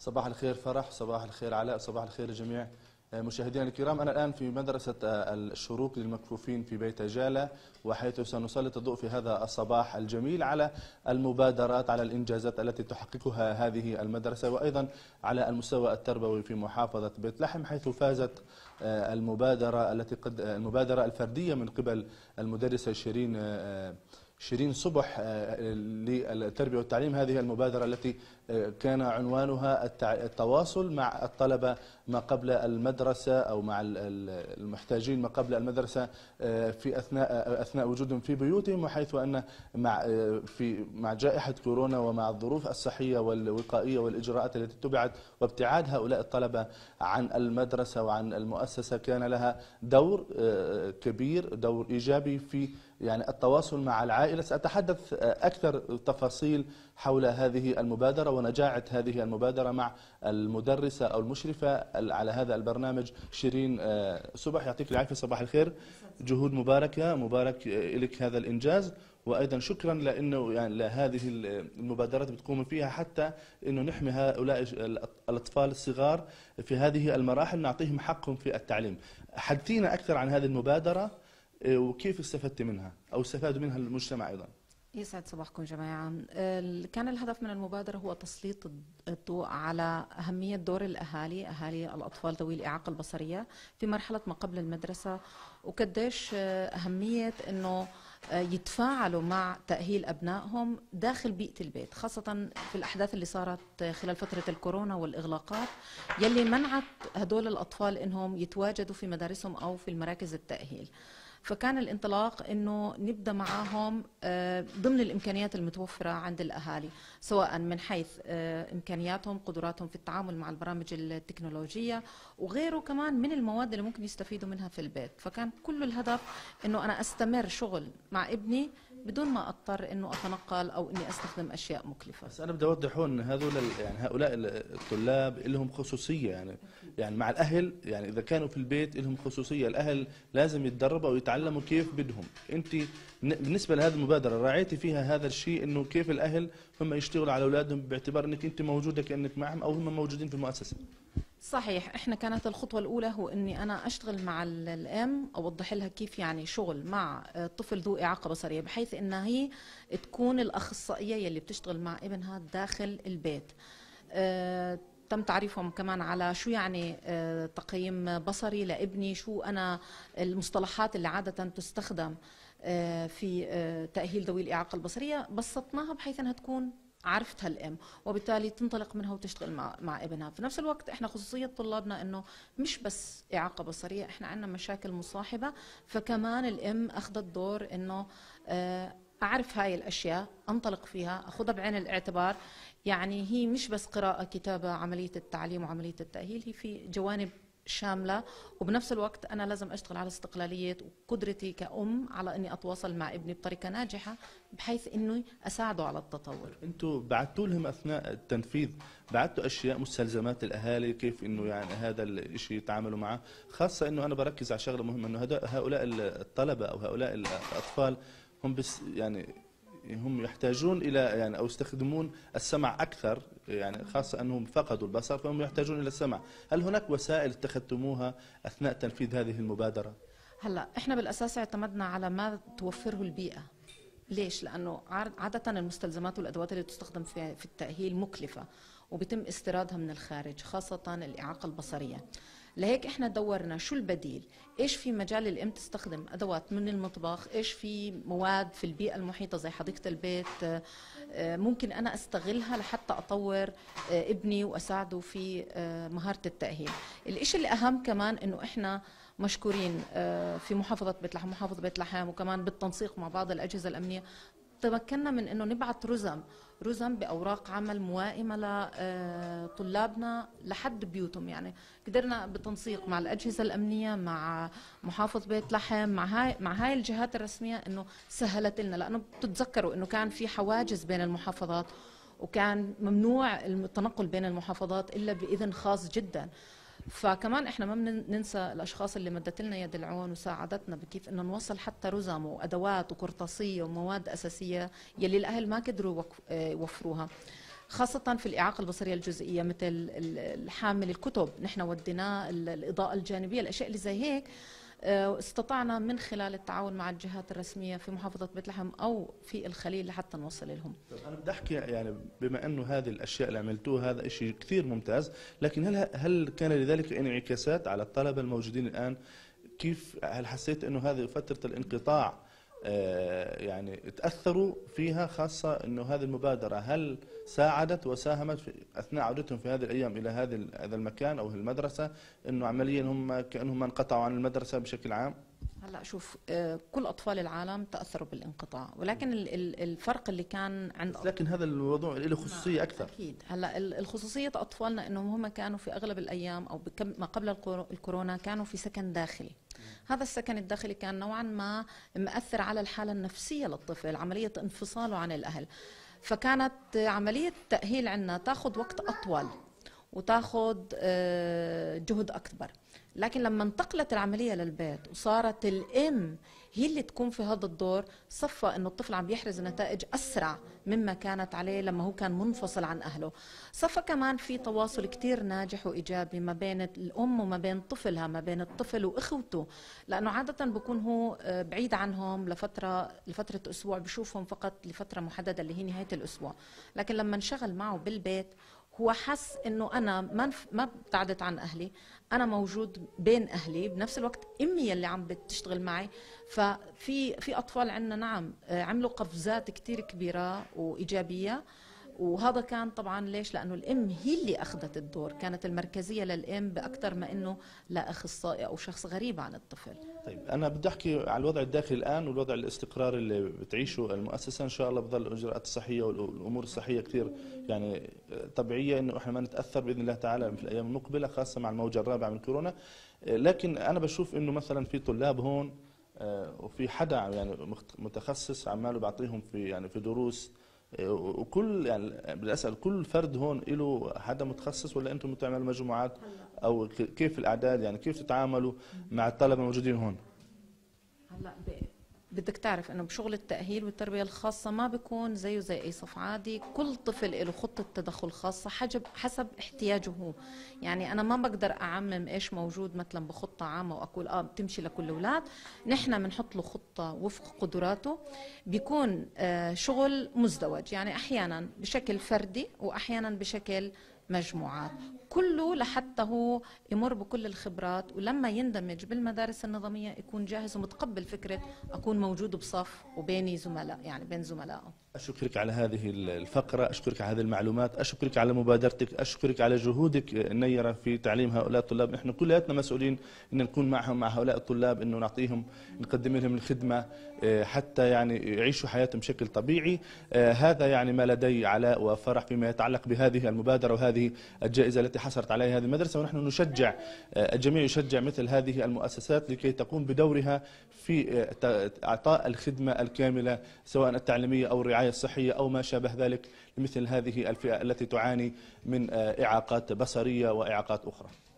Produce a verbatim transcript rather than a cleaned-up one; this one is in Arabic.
صباح الخير فرح، صباح الخير علاء، صباح الخير لجميع مشاهدينا الكرام. أنا الآن في مدرسة الشروق للمكفوفين في بيت جالة، وحيث سنسلط الضوء في هذا الصباح الجميل على المبادرات، على الإنجازات التي تحققها هذه المدرسة، وأيضا على المستوى التربوي في محافظة بيت لحم، حيث فازت المبادرة التي قد المبادرة الفردية من قبل المدرسة شيرين شيرين صبح للتربية والتعليم. هذه المبادرة التي كان عنوانها التواصل مع الطلبة ما قبل المدرسة، أو مع المحتاجين ما قبل المدرسة في أثناء أثناء وجودهم في بيوتهم، وحيث أن مع في مع جائحة كورونا ومع الظروف الصحية والوقائية والإجراءات التي اتبعت وابتعاد هؤلاء الطلبة عن المدرسة وعن المؤسسة، كان لها دور كبير، دور إيجابي في يعني التواصل مع العائلة. سأتحدث أكثر تفاصيل حول هذه المبادرة ونجاعة هذه المبادرة مع المدرسة أو المشرفة على هذا البرنامج شيرين صبح. يعطيك العافية، صباح الخير. جهود مباركة، مبارك لك هذا الإنجاز، وأيضا شكرا لأنه يعني لهذه المبادرات بتقوم فيها حتى أنه نحمي هؤلاء الأطفال الصغار في هذه المراحل، نعطيهم حقهم في التعليم. حدثينا أكثر عن هذه المبادرة وكيف استفدت منها أو استفادوا منها المجتمع أيضا. يسعد صباحكم جميعا. كان الهدف من المبادرة هو تسليط الضوء على أهمية دور الأهالي، أهالي الأطفال ذوي الإعاقة البصرية في مرحلة ما قبل المدرسة، وقديش أهمية أنه يتفاعلوا مع تأهيل أبنائهم داخل بيئة البيت، خاصة في الأحداث اللي صارت خلال فترة الكورونا والإغلاقات يلي منعت هدول الأطفال أنهم يتواجدوا في مدارسهم أو في المراكز التأهيل. فكان الانطلاق انه نبدا معاهم ضمن الامكانيات المتوفره عند الاهالي، سواء من حيث امكانياتهم، قدراتهم في التعامل مع البرامج التكنولوجيه وغيره كمان من المواد اللي ممكن يستفيدوا منها في البيت. فكان كل الهدف انه انا استمر شغل مع ابني بدون ما اضطر انه اتنقل او اني استخدم اشياء مكلفه. بس انا بدي اوضح هون ان هذول يعني هؤلاء الطلاب لهم خصوصيه، يعني يعني مع الاهل، يعني اذا كانوا في البيت لهم خصوصيه، الاهل لازم يتدربوا ويتعلموا كيف بدهم. انت بالنسبه لهذه المبادره راعيتي فيها هذا الشيء، انه كيف الاهل هم يشتغلوا على اولادهم باعتبار انك انت موجوده كانك معهم او هم موجودين في المؤسسه. صحيح، احنا كانت الخطوه الاولى هو اني انا اشتغل مع الام، اوضح لها كيف يعني شغل مع طفل ذو اعاقه بصريه، بحيث انها هي تكون الاخصائيه يلي بتشتغل مع ابنها داخل البيت. اه تم تعريفهم كمان على شو يعني اه تقييم بصري لابني، شو انا المصطلحات اللي عاده تستخدم اه في اه تاهيل ذوي الاعاقه البصريه، بسطناها بحيث انها تكون عرفتها الام، وبالتالي تنطلق منها وتشتغل مع مع ابنها. في نفس الوقت احنا خصوصيه طلابنا انه مش بس اعاقه بصريه، احنا عندنا مشاكل مصاحبه، فكمان الام اخذت دور انه اعرف هاي الاشياء، انطلق فيها، اخذها بعين الاعتبار. يعني هي مش بس قراءه، كتابه، عمليه التعليم وعمليه التاهيل، هي في جوانب شاملة. وبنفس الوقت أنا لازم أشتغل على استقلالية وقدرتي كأم على أني أتواصل مع ابني بطريقة ناجحة، بحيث أنه أساعده على التطور. أنتوا بعتوا لهم أثناء التنفيذ، بعتوا أشياء مستلزمات الأهالي كيف أنه يعني هذا الشيء يتعاملوا معه، خاصة أنه أنا بركز على شغلة مهمة، أنه هؤلاء الطلبة أو هؤلاء الأطفال هم بس يعني هم يحتاجون إلى يعني أو يستخدمون السمع أكثر، يعني خاصة أنهم فقدوا البصر فهم يحتاجون إلى السمع. هل هناك وسائل اتخذتموها أثناء تنفيذ هذه المبادرة؟ هلا إحنا بالأساس اعتمدنا على ما توفره البيئة. ليش؟ لأنه عادة المستلزمات والأدوات اللي تستخدم في في التأهيل مكلفة وبيتم استيرادها من الخارج، خاصة الإعاقة البصرية. لهيك احنا دورنا شو البديل، ايش في مجال الام تستخدم ادوات من المطبخ، ايش في مواد في البيئه المحيطه زي حديقه البيت ممكن انا استغلها لحتى اطور ابني واساعده في مهاره التاهيل. الاشي الاهم كمان انه احنا مشكورين في محافظه بيت لحم، محافظه بيت لحم، وكمان بالتنسيق مع بعض الاجهزه الامنيه تمكنا من انه نبعث رزم رزم باوراق عمل موائمه لطلابنا لحد بيوتهم. يعني قدرنا بالتنسيق مع الاجهزه الامنيه، مع محافظ بيت لحم، مع هاي مع هاي الجهات الرسميه، انه سهلت لنا، لانه بتتذكروا انه كان في حواجز بين المحافظات وكان ممنوع التنقل بين المحافظات الا باذن خاص جدا. فكمان احنا ما بننسى الاشخاص اللي مدت لنا يد العون وساعدتنا بكيف انه نوصل حتى رزم وادوات وقرطاسيه ومواد اساسيه يلي الاهل ما قدروا يوفروها. خاصة في الإعاقة البصرية الجزئية، مثل الحامل الكتب نحن وديناه، الإضاءة الجانبية، الأشياء اللي زي هيك استطعنا من خلال التعاون مع الجهات الرسمية في محافظة بيت لحم أو في الخليل لحتى نوصل لهم. أنا بدي أحكي يعني بما أنه هذه الأشياء اللي عملتوها هذا شيء كثير ممتاز، لكن هل هل كان لذلك انعكاسات على الطلبة الموجودين الآن؟ كيف هل حسيت أنه هذه فترة الانقطاع يعني تأثروا فيها، خاصة أنه هذه المبادرة هل ساعدت وساهمت في أثناء عودتهم في هذه الأيام إلى هذا هذا المكان أو المدرسة، أنه عمليا هم كأنهم انقطعوا عن المدرسة بشكل عام؟ هلا شوف، كل أطفال العالم تأثروا بالانقطاع، ولكن الفرق اللي كان عند لكن هذا الموضوع له خصوصية أكثر. أكيد. هلا الخصوصية أطفالنا أنهم هم كانوا في أغلب الأيام أو ما قبل الكورونا كانوا في سكن داخلي. هذا السكن الداخلي كان نوعا ما مؤثر على الحالة النفسية للطفل، عملية انفصاله عن الأهل، فكانت عملية التأهيل عندنا تاخذ وقت أطول وتاخذ جهد أكبر. لكن لما انتقلت العملية للبيت وصارت الأم هي اللي تكون في هذا الدور، صفى أنه الطفل عم يحرز نتائج أسرع مما كانت عليه لما هو كان منفصل عن أهله. صفى كمان في تواصل كتير ناجح وإيجابي ما بين الأم وما بين طفلها، ما بين الطفل وإخوته، لأنه عادة بكون هو بعيد عنهم لفترة لفترة أسبوع، بشوفهم فقط لفترة محددة اللي هي نهاية الأسبوع. لكن لما انشغل معه بالبيت هو حس انه انا ما ما ابتعدت عن اهلي، انا موجود بين اهلي، بنفس الوقت امي اللي عم بتشتغل معي. ففي في اطفال عندنا نعم عملوا قفزات كثير كبيره وايجابيه، وهذا كان طبعا ليش؟ لانه الام هي اللي اخذت الدور، كانت المركزيه للام باكثر ما انه لاخصائي او شخص غريب عن الطفل. طيب انا بدي احكي على الوضع الداخلي الان والوضع الاستقرار اللي بتعيشه المؤسسه. ان شاء الله بضل الاجراءات الصحيه والامور الصحيه كثير يعني طبيعيه انه احنا ما نتاثر باذن الله تعالى في الايام المقبله، خاصه مع الموجه الرابعه من كورونا. لكن انا بشوف انه مثلا في طلاب هون وفي حدا يعني متخصص عماله بعطيهم في يعني في دروس، وكل يعني بدي اسال كل فرد هون له حدا متخصص ولا انتم بتعملوا مجموعات، او كيف الاعداد يعني كيف تتعاملوا مع الطلبه الموجودين هون؟ هلا بدك تعرف انه بشغل التاهيل والتربيه الخاصه ما بيكون زيه زي اي صف عادي، كل طفل له خطه تدخل خاصه حسب حسب احتياجه هو. يعني انا ما بقدر اعمم ايش موجود مثلا بخطه عامه واقول اه بتمشي لكل الاولاد. نحن بنحط له خطه وفق قدراته، بيكون آه شغل مزدوج، يعني احيانا بشكل فردي واحيانا بشكل مجموعات، كله لحتى هو يمر بكل الخبرات، ولما يندمج بالمدارس النظامية يكون جاهز ومتقبل فكرة أكون موجود بصف وبيني زملاء، يعني بين زملائه. أشكرك على هذه الفقرة، أشكرك على هذه المعلومات، أشكرك على مبادرتك، أشكرك على جهودك النيرة في تعليم هؤلاء الطلاب. نحن كلياتنا مسؤولين أن نكون معهم مع هؤلاء الطلاب، أنه نعطيهم نقدم لهم الخدمة حتى يعني يعيشوا حياتهم بشكل طبيعي. هذا يعني ما لدي علاء وفرح فيما يتعلق بهذه المبادرة وهذه الجائزة التي حصلت عليها هذه المدرسة، ونحن نشجع الجميع يشجع مثل هذه المؤسسات لكي تقوم بدورها في إعطاء الخدمة الكاملة سواء التعليمية أو الرعاية الصحية أو ما شابه ذلك لمثل هذه الفئة التي تعاني من إعاقات بصرية وإعاقات أخرى.